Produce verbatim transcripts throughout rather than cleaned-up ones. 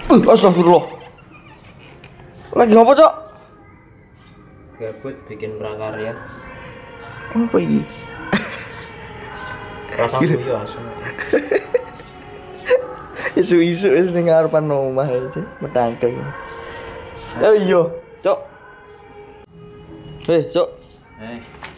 Uh, astagfirullah. Lagi ngapa, Cok? Gabut bikin prakarya. Apa ini? Rasa kuyu asu. Isu-isu wis ning ngarepan omah aja, metangkel. Oh iya, Cok. Hei, Cok. Eh.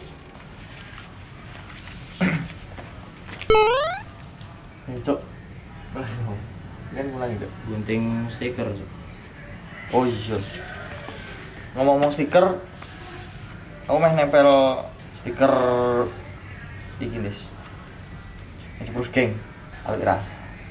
Eh, Cok. Kan mulai enggak gunting stiker, Cok. Oh iya. Ngomong-ngomong stiker, aku meh nempel stiker iki nis. Terus geng, awet ra.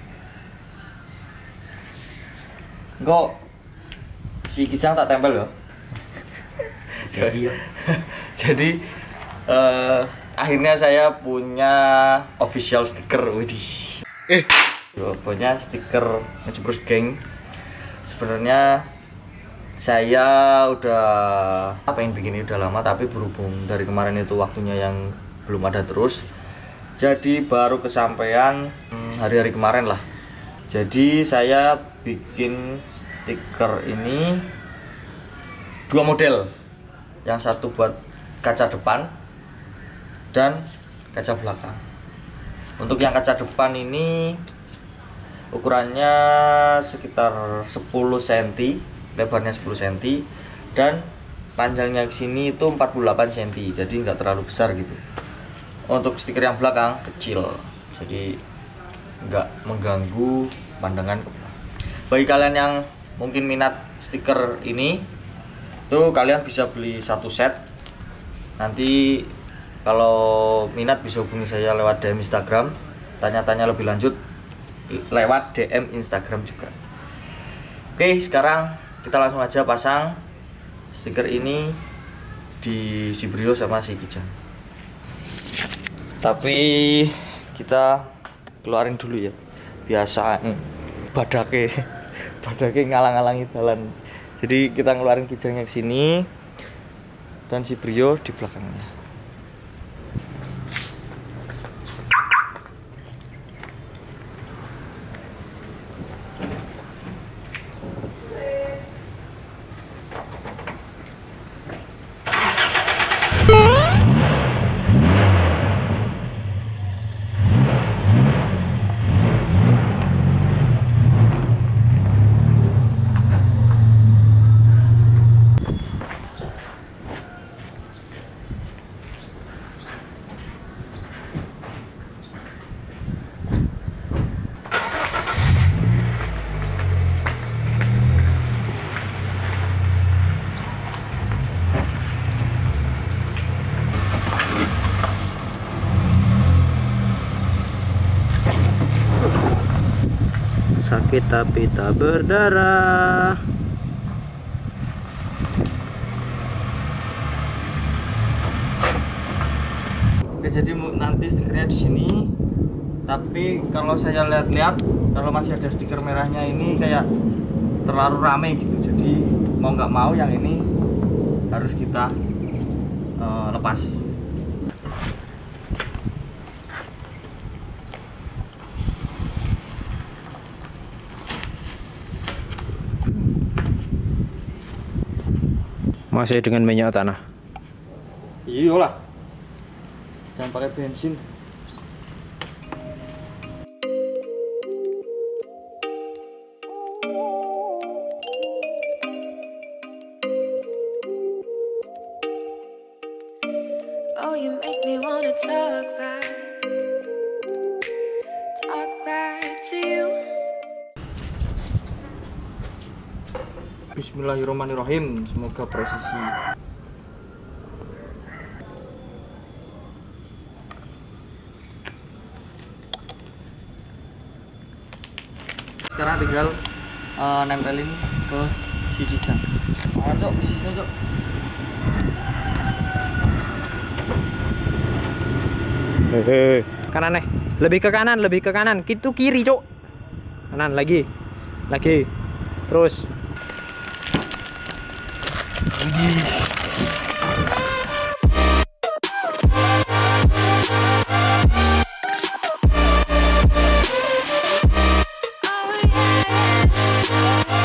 Engko si Kijang tak tempel loh. Jadi ya. Jadi uh, akhirnya saya punya official stiker, widih. Eh, punya stiker Ngejebrus Geng. Sebenarnya saya udah apa yang bikin ini udah lama, tapi berhubung dari kemarin itu waktunya yang belum ada terus, jadi baru kesampaian hari-hari kemarin lah. Jadi saya bikin stiker ini dua model, yang satu buat kaca depan dan kaca belakang. Untuk yang kaca depan ini ukurannya sekitar sepuluh sentimeter, lebarnya sepuluh sentimeter, dan panjangnya ke sini itu empat puluh delapan sentimeter, jadi nggak terlalu besar gitu. Untuk stiker yang belakang kecil, jadi nggak mengganggu pandangan. Bagi kalian yang mungkin minat stiker ini, tuh kalian bisa beli satu set. Nanti kalau minat bisa hubungi saya lewat D M Instagram, tanya-tanya lebih lanjut lewat D M Instagram juga. Oke, sekarang kita langsung aja pasang stiker ini di si Brio sama si Kijang. Tapi kita keluarin dulu ya, biasa badake badake ngalang-alangi jalan. Jadi kita ngeluarin Kijangnya ke sini dan si Brio di belakangnya. Sakit tapi tak berdarah. Oke, jadi nanti stikernya di sini. Tapi kalau saya lihat-lihat, kalau masih ada stiker merahnya ini kayak terlalu rame gitu. Jadi mau nggak mau yang ini harus kita uh, lepas. Masih dengan minyak tanah. Iyalah. Jangan pakai bensin. Oh, you make me wanna talk back, talk back to you. Bismillahirrahmanirrahim. Semoga presisi. Sekarang tinggal uh, nempelin ke si Kijang. Ayo, Cok, sini, Cok. Hehe, kanan nih. Lebih ke kanan, lebih ke kanan. Itu kiri, Cok. Kanan lagi. Lagi. Terus. Oh, yeah.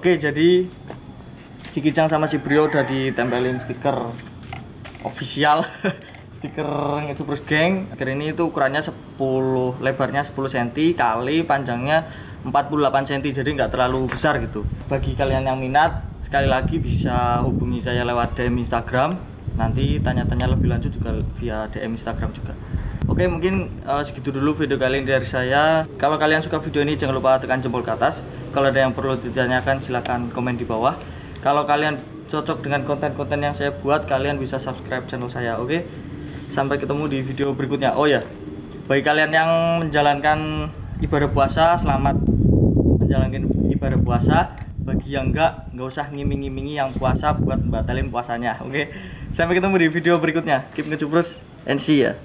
Oke, jadi si Kijang sama si Brio udah ditempelin stiker official stiker Ngejubros Gang. Stiker ini itu ukurannya sepuluh, lebarnya sepuluh sentimeter kali panjangnya empat puluh delapan sentimeter, jadi nggak terlalu besar gitu. Bagi kalian yang minat, sekali lagi bisa hubungi saya lewat D M Instagram. Nanti tanya-tanya lebih lanjut juga via D M Instagram juga. Oke, mungkin uh, segitu dulu video kali ini dari saya. Kalau kalian suka video ini, jangan lupa tekan jempol ke atas. Kalau ada yang perlu ditanyakan, silahkan komen di bawah. Kalau kalian cocok dengan konten-konten yang saya buat, kalian bisa subscribe channel saya. Oke, sampai ketemu di video berikutnya. Oh ya, bagi kalian yang menjalankan ibadah puasa, selamat menjalankan ibadah puasa. Bagi yang enggak, nggak usah ngiming-ngimingi yang puasa buat batalin puasanya. Oke, sampai ketemu di video berikutnya. Keep ngejubros and see ya.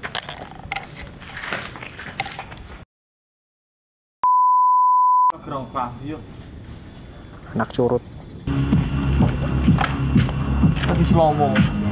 Anak curut. Tadi slow mo.